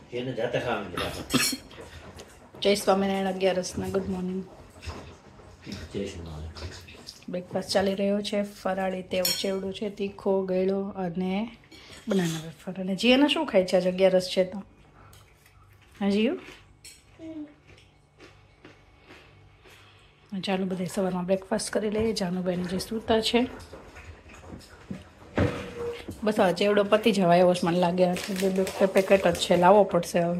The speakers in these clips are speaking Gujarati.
જય સ્વામિનારાયણ 11 ગુડ મોર્નિંગ. બ્રેકફાસ્ટ ચાલી રહ્યો છે. ફરાળી તેવ ચેવડું છે, તીખો ગળ્યો અને બનાના વેફર. અને જીયાને શું ખાય છે આજે 11 છે તો? હા જીયું, ચાલુ બધા સવારમાં બ્રેકફાસ્ટ કરી લઈએ. જાનુભાઈને જે સૂતા છે બસ હવે ચેવડો પતી જવાય એવો મને લાગે. બે પેકેટ જ છે, લાવવો પડશે હવે.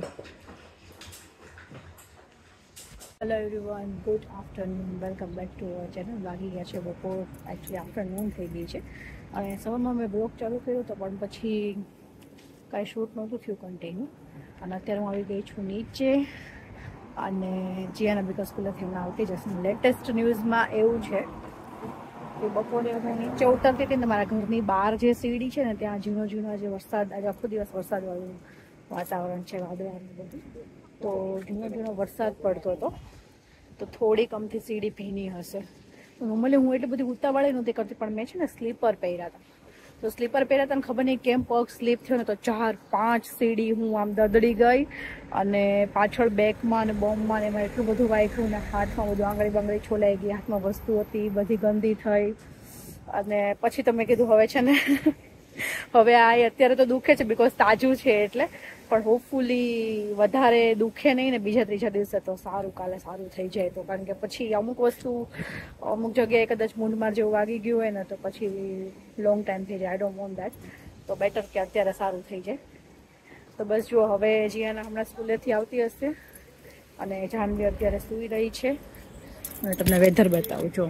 Hello everyone, good afternoon, welcome back to our channel. વાગી ગયા છે બપોર, એકચ્યુઅલી આફ્ટરનૂન થઈ ગઈ છે. અને સવારમાં મેં બ્લોગ ચાલુ કર્યો હતો પણ પછી કાંઈ શૂટ નહોતું થયું કન્ટિન્યુ. અને અત્યારે હું આવી ગઈ છું નીચે. અને જીયાના બીકા સ્કૂલેથી હમણાં આવતી જશે. લેટેસ્ટ ન્યૂઝમાં એવું છે કે બપોરે અમે નીચે ઉતરતી હતી ને મારા ઘરની બહાર જે સીડી છે ને ત્યાં ઝીણો જે વરસાદ, આજે આખો દિવસ વરસાદવાળું વાતાવરણ છે, વાદળાનું બધું, તો ઝીણો વરસાદ પડતો હતો. તો થોડીક અમથી સીડી ભીની હશે. નોર્મલી હું એટલી બધી ઉતાવળે નહોતી કરતી, પણ મેં છે ને સ્લીપર પહેર્યા હતા. તો સ્લીપર પહેર્યા હતા ને ખબર નહીં કેમ પગ સ્લીપ થયો ને તો 4-5 સીડી હું આમ દદડી ગઈ. અને પાછળ બેકમાં અને બોમ્બમાં ને એમાં એટલું બધું વાગ્યું ને હાથમાં બધું આંગળી બાંગળી છોલાઈ ગઈ, હાથમાં વસ્તુ હતી બધી ગંદી થઈ. અને પછી તો મેં કીધું હવે છે ને હવે આ અત્યારે તો દુખે છે બિકોઝ તાજું છે એટલે, પણ હોપફુલી વધારે દુખે નહીં ને બીજા ત્રીજા દિવસે તો સારું, કાલે સારું થઈ જાય તો. કારણ કે પછી અમુક વસ્તુ અમુક જગ્યાએ કદાચ મૂંઢમાર જેવું વાગી ગયું હોય ને તો પછી લોંગ ટાઈમ થઈ જાય. I don't want that. તો બેટર કે અત્યારે સારું થઈ જાય. તો બસ જુઓ, હવે જીયાના હમણાં સ્કૂલેથી આવતી હશે અને જાનવી અત્યારે સૂઈ રહી છે. અને તમને વેધર બતાવું જો.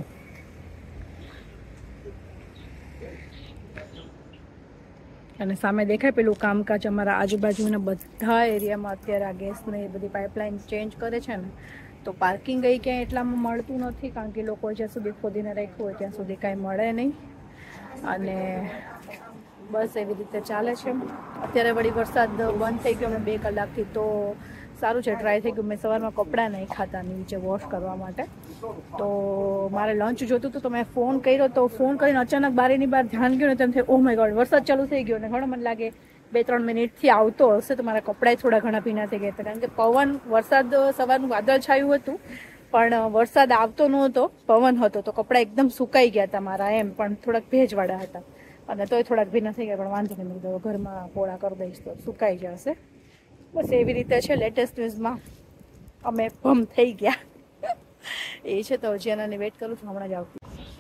અને સામે દેખાય પેલું કામકાજ અમારા આજુબાજુના બધા એરિયામાં અત્યારે આ ગેસને એ બધી પાઇપલાઇન ચેન્જ કરે છે ને, તો પાર્કિંગ ગઈ ક્યાંય એટલામાં મળતું નથી. કારણ કે લોકો જ્યાં સુધી ખોદીને રાખ્યું હોય ત્યાં સુધી કાંઈ મળે નહીં. અને બસ એવી રીતે ચાલે છે. અત્યારે વળી વરસાદ બંધ થઈ ગયો 2 કલાકથી, તો સારું છે, ટ્રાય થઈ ગયું. મેં સવારમાં કપડાં નહીં ખાતા નીચે વોશ કરવા માટે, તો મારે લંચ જોતું હતું તો મેં ફોન કર્યો. તો ફોન કરીને અચાનક બારીની બહાર ધ્યાન ગયું ને તેમ થયું ઓ માય ગોડ વરસાદ ચાલુ થઈ ગયો. ને ઘણો મને લાગે 2-3 મિનિટથી આવતો હશે તો મારા કપડાં થોડા ઘણા ભીના થઈ ગયા હતા. કારણ કે પવન, વરસાદ સવારનું વાદળ છાયું હતું પણ વરસાદ આવતો નહોતો, પવન હતો, તો કપડાં એકદમ સુકાઈ ગયા હતા મારા એમ, પણ થોડાક ભેજવાળા હતા. અને તોય થોડાક ભીના થઈ ગયા, પણ વાંધો નહીં, મેં કીધું ઘરમાં પોળા કરી દઈશ તો સુકાઈ જશે. બસ એવી રીતે છે. લેટેસ્ટ ન્યૂઝમાં અમે ભમ થઈ ગયા એ છે. તો જીયાનાની વેઇટ કરું છું, હમણાં જ આવતી.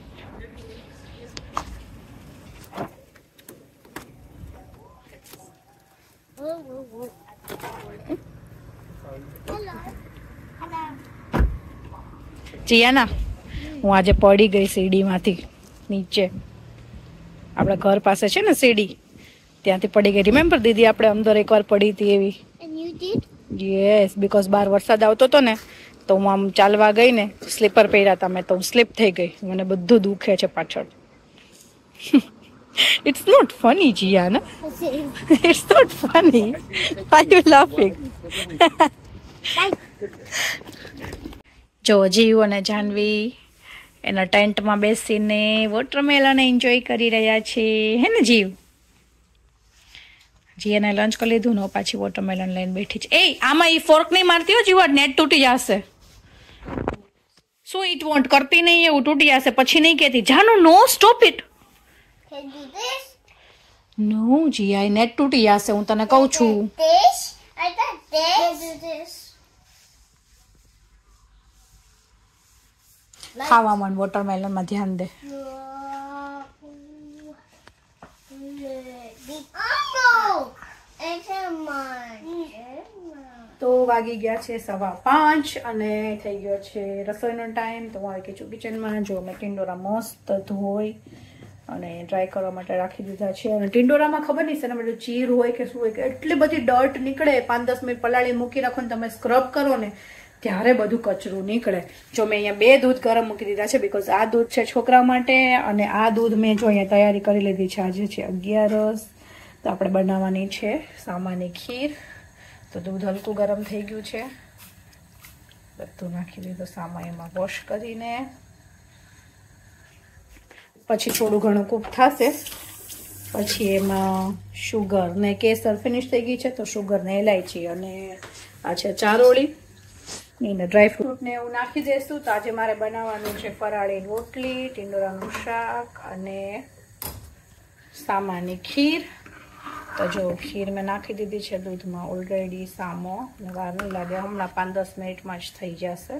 જીયાના, હું આજે પડી ગઈ સીડીમાંથી નીચે. આપણા ઘર પાસે છે ને સીડી, ત્યાંથી પડી ગઈ. રિમેમ્બર દીદી આપણે અંદર એકવાર પડી હતી એવી? યસ, બીકોઝ બહાર વરસાદ આવતો હતો ને તો હું આમ ચાલવા ગઈ ને, સ્લીપર પહેર્યા હતા મેં, તો હું સ્લીપ થઈ ગઈ. મને બધું દુખે છે પાછળ. ઇટ્સ નોટ ફની જીયાના, it's not funny. Why you laughing? જો જીવ અને જાનવી એના ટેન્ટમાં બેસીને વોટરમેલન એન્જોય કરી રહ્યા છે, હે ને જીવ? જીયાને લંચ કરી લીધું ને પાછી વોટરમેલન લઈને બેઠી છે. એ આમાં ઈ ફોર્ક નહીં મારતી હો જીવા, નેટ તૂટી જશે. શું ઈટ વોન્ટ કરતી નહીં, એવું તૂટી જશે. પછી નહીં કહેતી જાનું no stop it. No Jiya, net તૂટી જશે, હું તને કહું છું. ખાવામાં વોટરમેલન માં ધ્યાન દે. તો વાગી ગયા છે 5:15 અને થઈ ગયો છે રસોઈનો ટાઈમ. તો હું આવી ગઈ કિચનમાં. જો મેં ટિંડોરા મસ્ત ધોઈ અને ડ્રાય કરવા માટે રાખી દીધા છે. અને ટિંડોરામાં ખબર નહીં છે ને ચીર હોય કે શું હોય કે એટલી બધી ડર્ટ નીકળે. 5-10 મિનિટ પલાળી મૂકી રાખો ને તમે સ્ક્રબ કરો ને ત્યારે બધું કચરું નીકળે. જો મેં અહીંયા 2 દૂધ ગરમ મૂકી દીધા છે બિકોઝ આ દૂધ છે છોકરા માટે અને આ દૂધ મેં જો અહીંયા તૈયારી કરી લીધી છે. આજે છે 11, તો આપણે બનાવવાની છે સામાની ખીર. તો દૂધ હલકું ગરમ થઈ ગયું છે, બધું નાખી દીધું સામા એમાં વોશ કરીને. પછી થોડું ઘણું કૂક થશે પછી એમાં શુગર ને કેસર ફિનિશ થઈ ગઈ છે, તો શુગર ને ઇલાયચી અને આ છે ચારોળી ને ડ્રાયફ્રૂટ ને એવું નાખી દઈશું. તો આજે મારે બનાવવાનું છે ફરાળી રોટલી, ટીંડોરાનું શાક અને સામાની ખીર. તો જો ખીર મેં નાખી દીધી છે દૂધમાં ઓલરેડી. સામો વાર નહીં લાગે, હમણાં 5-10 મિનિટમાં જ થઈ જશે.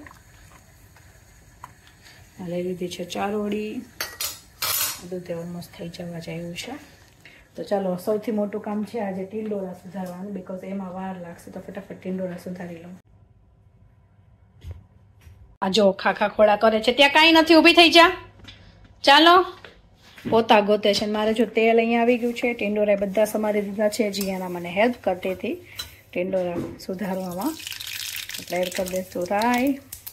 લઈ લીધી છે ચારોળી, દૂધ ઓલમોસ્ટ થઈ જવા જાય છે. તો ચાલો, સૌથી મોટું કામ છે આજે ટીંડોરા સુધારવાનું, બીકોઝ એમાં વાર લાગશે. તો ફટાફટ ટીંડોરા સુધારી લઉં. આ જો ખાખા ખોળા કરે છે, ત્યાં કાંઈ નથી, ઊભી થઈ જા. ચાલો, પોતા ગોતે છે. મારે જો તેલ અહીંયા આવી ગયું છે, ટીંડોરા બધા સમારી દીધા છે. જીયાના મને હેલ્પ કરતી હતી ટીંડોરા સુધારવામાં. એટલે એડ કરી દઈશું રાઈ,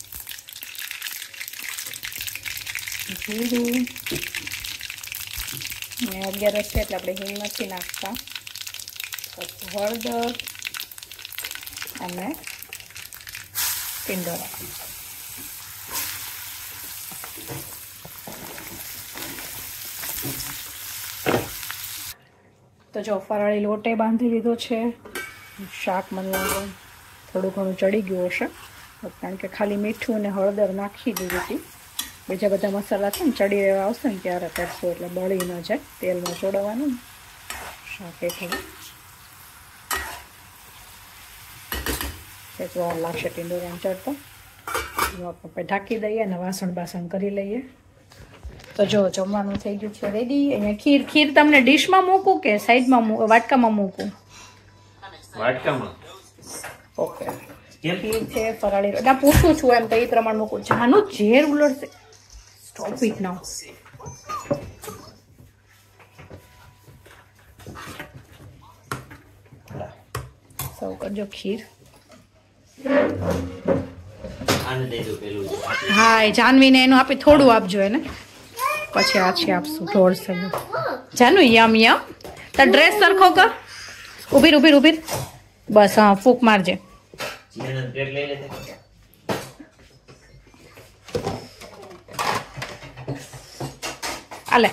જીરું ને 11 છે એટલે આપણે હિંગ નથી નાખતા. પછી હળદર અને ટીંડોરા. તો જો ફરાળી લોટે બાંધી લીધો છે. શાક મને થોડું ઘણું ચડી ગયું હશે, કારણ કે ખાલી મીઠું અને હળદર નાખી દીધી હતી. બીજા બધા મસાલા છે ને ચડી રહેવા આવશે ને ત્યારે કરશું, એટલે બળી ન જાય. તેલમાં ચોડવાનું ને શાક થોડું વાર લાગશે ટીંડોરાને ચડતા. આપણે ઢાંકી દઈએ અને વાસણ બાસણ કરી લઈએ. તો જો જમવાનું થઈ ગયું છે રેડી. અહીંયા ખીર તમને ડીશમાં મૂકું કે સાઈડમાં વાટકામાં મૂકું? વાટકામાં. ઓકે. ખીર છે ફરાળી, ના પૂછું છું એમ, તો એ પ્રમાણે મૂકું. જાનું ઝેર ઉલડશે. સ્ટોપ ઇટ નાઉ. સૌ કરજો ખીર. હા, એ જાનવીને એનું આપી, થોડું આપજો એને, પછી આછી આપશું. ઢોળશે જાનુ. યમ યમ. તાર ડ્રેસ સરખો કર. ઉભીર. બસ હા, ફૂક મારજે. આલે.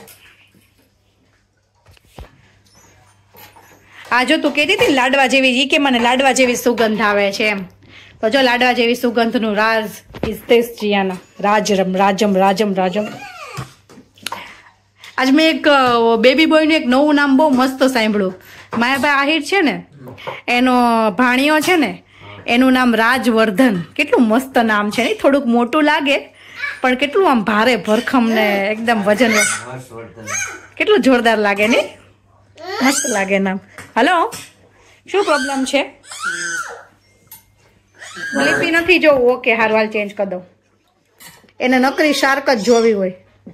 આ જો તું કહેતી હતી લાડવા જેવી, કે મને લાડવા જેવી સુગંધ આવે છે એમ. તો જો લાડવા જેવી સુગંધનું રાજ ઇઝ ધીસ જીયાના. રાજમ. આજ મેં એક બેબી બોયનું એક નવું નામ બહુ મસ્ત સાંભળ્યું. માયાભાઈ આહિર છે ને, એનો ભાણિયો છે ને, એનું નામ રાજવર્ધન. કેટલું મસ્ત નામ છે ને. થોડુંક મોટું લાગે પણ કેટલું આમ ભારે ભરખમ ને એકદમ વજન, કેટલું જોરદાર લાગે ને. મસ્ત લાગે નામ. હલો, શું પ્રોબ્લેમ છે? લિપી નથી જોવું? ઓકે, હારવાલ ચેન્જ કરી દઉં. એને નકરી શાર્ક જ જોવી હોય.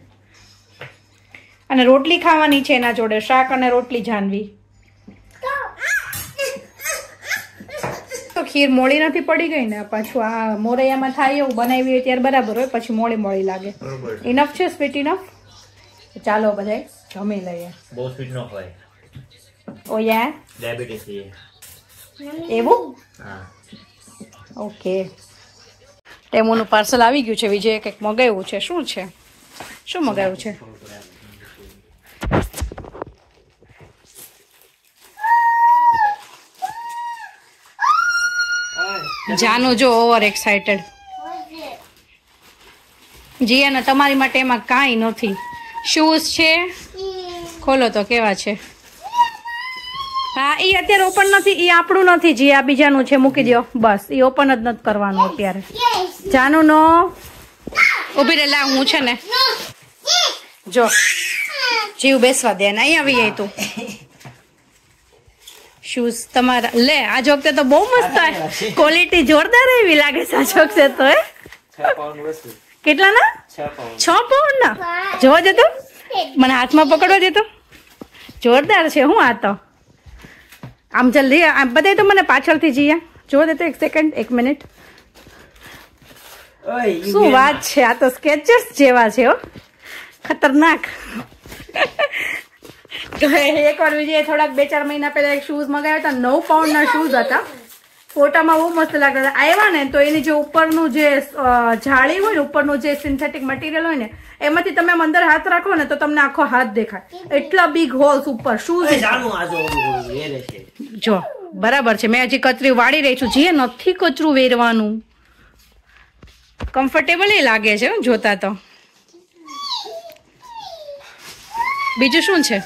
અને રોટલી ખાવાની છે એના જોડે, શાક અને રોટલી. જાનવી તો ખીર મોળી નથી પડી ગઈ ને? પાછું આ મોરૈયામાં થાય એવું બનાવી હોય ત્યારે બરાબર હોય, પછી મોળી લાગે. ઇનફ છે, સ્વીટ ઇનફ. ચાલો બધા જમી લઈએ. બહુ સ્વીટ ન હોય. ઓ યા ડાયાબિટીસ એવું? હા. ઓકે. ટેમોનું પાર્સલ આવી ગયું છે. વિજયે કંઈક મગાવ્યું છે. શું છે? શું મગાવ્યું છે? જાનું જો ઓવર એક્સાઇટેડ. જીયાના તમારી માટે એમાં કાંઈ નથી. શૂઝ છે, ખોલો તો કેવા છે. હા, એ અત્યારે ઓપન નથી, એ આપણું નથી. જી આ બીજાનું છે, મૂકી દો બસ. એ ઓપન જ નથી કરવાનું અત્યારે. જાનું નો ઉભી રહેલા. હું છે ને જો જીવ બેસવા દે ને. અહીં આવી તું. શૂઝ તમારા લે. આજ વખતે તો બહુ મસ્ત ક્વોલિટી જોરદાર એવી લાગે છે આજ વખતે તો. કેટલાના? 6 પાઉન્ડ ના. જોવા જતો મને હાથમાં પકડવા દેતો. જોરદાર છે. હું આ તો આમ જલ્દી આમ બધાય તો મને પાછળથી જઈએ. જોવા દેતો એક સેકન્ડ, 1 મિનિટ. શું વાત છે! આ તો સ્કેચર્સ જેવા છે હો, ખતરનાક. એકવાર વિજય થોડાક 2-4 મહિના પહેલા એક શૂઝ મંગાવ્યા હતા. 9 પાઉન્ડના શૂઝ હતા. ફોટામાં બહુ મસ્ત લાગતા હતા. આવ્યા ને તો એની જે ઉપરનું જે જાળી હોય ને, ઉપરનું જે સિન્થેટિક મટીરિયલ હોય ને, એમાંથી તમે આમ અંદર હાથ રાખો ને તો તમને આખો હાથ દેખાય. એટલા બિગ હોલ્સ ઉપર શૂઝ. જો બરાબર છે. મેં હજી કચરી વાળી રહી છું. જે નથી કચરું વેરવાનું. કમ્ફર્ટેબલ લાગે છે જોતા તો. બીજું શું છે?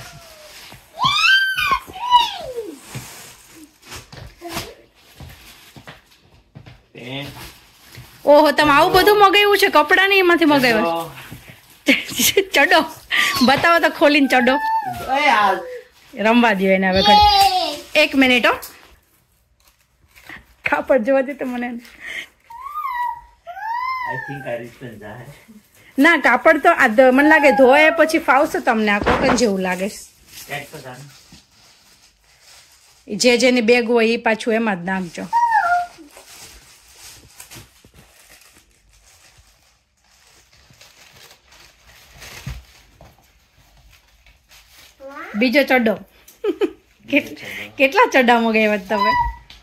ઓહો, તમે આવું બધું મગાવ્યું છે? કપડા ને એમાંથી મગાવ્યા? ચડો બતાવો તો ખોલીને. ચડો રમવા દો એને હવે. એક મિનિટ હો, કાપડ જોવા દે તો મને. ના, કાપડ તો મને લાગે ધોયા પછી ફાવશે તમને. આ કોટન જેવું લાગે. જે જેની બેગ હોય એ પાછું એમાં જ નાખજો. બીજો ચડ્ડો. કેટલા ચડ્ડા મગાવ્યા તમે?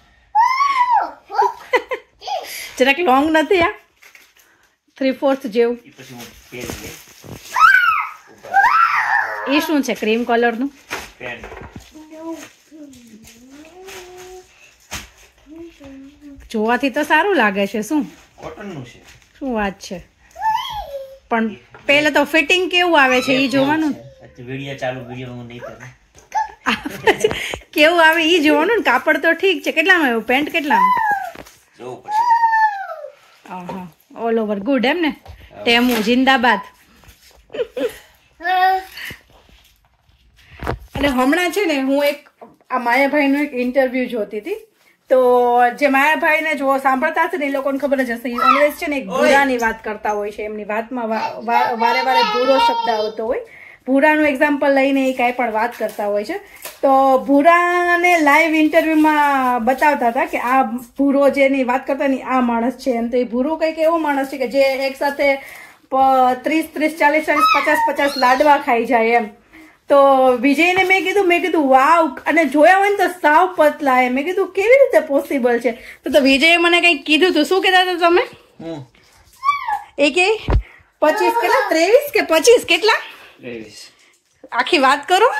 જરાક લોંગ નથી આ? 3/4 જેવું. એ શું છે? ક્રીમ કલર નું. જોવાથી તો સારું લાગે છે. શું શું વાત છે? પણ પેલા તો ફિટિંગ કેવું આવે છે એ જોવાનું. કેવું આવે એ જોવાનું ને. કાપડ તો ઠીક છે. કેટલામાં આવ્યું પેન્ટ? કેટલામાં? ઓલ ઓવર ગુડ એમ ને? ટેમુ જિંદાબાદ. અને હમણાં છે ને હું એક આ માયાભાઈનું એક ઇન્ટરવ્યુ જોતી હતી. તો જે માયાભાઈને જો સાંભળતા હશે ને એ લોકોને ખબર જ હશે. ઓલવેઝ છે ને એક ભૂરાની વાત કરતા હોય છે. એમની વાતમાં વારે વારે ભૂરો શબ્દ આવતો હોય. ભૂરાનું એક્ઝામ્પલ લઈને એ કાંઈ પણ વાત કરતા હોય છે. તો ભૂરાને લાઈવ ઇન્ટરવ્યુમાં બતાવતા હતા કે આ ભૂરો જેની વાત કરતા ની આ માણસ છે એમ. તો એ ભૂરો કંઈક એવો માણસ છે કે જે એક સાથે 30 40 50 લાડવા ખાઈ જાય એમ. તો વિજયને મેં કીધું વાવ. અને જોયા હોય ને તો સાવ પતલા. મેં કીધું કેવી રીતે પોસિબલ છે? તો વિજયે મને કંઈક કીધું હતું. શું કહેતા હતા તમે? એ કે 25 કેટલા? 23 કે 25 કેટલા? આખી વાત કરો.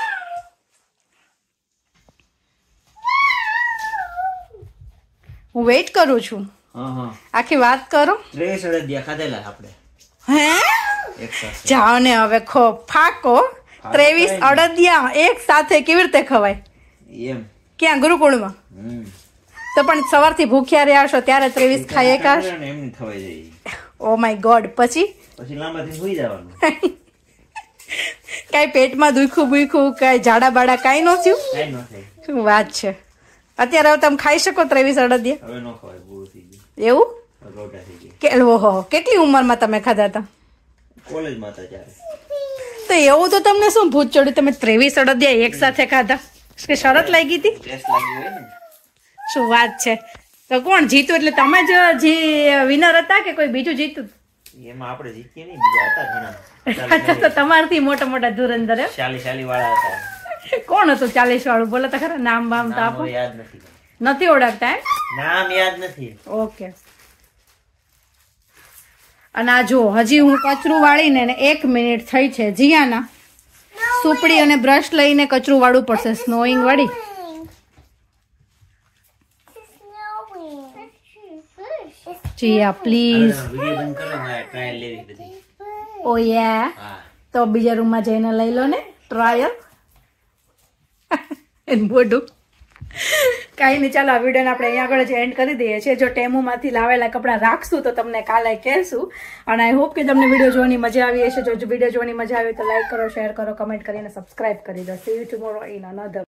હું વેઇટ કરું છું. આખી વાત કરો. 23 અડદિયા ખાધેલા આપણે. હે? જાઓ ને હવે ફાકો. 23 અડદિયા એક સાથે કેવી રીતે ખવાય? એમ ક્યાં? ગુરુકુળમાં? તો પણ સવારથી ભૂખ્યા રહ્યા છો ત્યારે 23 ખાઈ એકાશ? એમ થવાય જાય. Oh my god. પછી લાંબાથી સુઈ જવાનું. કઈ પેટમાં દુખું કઈ ઝાડા બાડા કઈ ન થયું? શું વાત છે? અત્યારે હવે તમે ખાઈ શકો 23 અડદિયા? હવે ન ખવાય, પૂરું થઈ ગયું. એવું? રોટા થઈ ગયા. કે ઓહો, કેટલી ઉંમરમાં તમે ખાધા હતા? કોલેજમાં હતા ત્યારે. તો એવું તો તમને શું ભૂત ચડ્યું? તમે 23 અડદિયા એક સાથે ખાધા? કે શરત લાગી હતી? શું વાત છે? તો કોણ જીતું? એટલે તમે જ વિનર હતા કે કોઈ બીજું જીતું? એમાં આપણે જીતીએ નહીં, બીજા હતા ઘણા. તો તમારથી મોટા મોટા ધુરંધર એમ? 40 વાળા હતા. કોણ હતું 40 વાળું? બોલો તો ખરા. નામ બામ તો આપો. યાદ નથી. નથી ઓળખતા એમ? નામ યાદ નથી. ઓકે. અને આ જો હજી હું કચરું વાળીને 1 મિનિટ થઈ છે. જીયાના સુપડી અને બ્રશ લઈને કચરું વાળવું પડશે. સ્નોઈંગ વાળી. જીયા પ્લીઝ. ટ્રાયલ લેવી બધી. ઓ યા. તો બીજા રૂમમાં જઈને લઈ લો ને ટ્રાયલ. મોઢું. કાંઈ નહીં, ચાલો આ વિડીયોને આપણે અહીંયા આગળ જ એન્ડ કરી દઈએ છીએ. જો ટેમુમાંથી લાવેલા કપડાં રાખશું તો તમને કાલે કહેશું. અને આઈ હોપ કે તમને વિડીયો જોવાની મજા આવી હશે. જો વિડીયો જોવાની મજા આવી તો લાઈક કરો, શેર કરો, કમેન્ટ કરીને સબસ્ક્રાઇબ કરી દો. See you tomorrow in another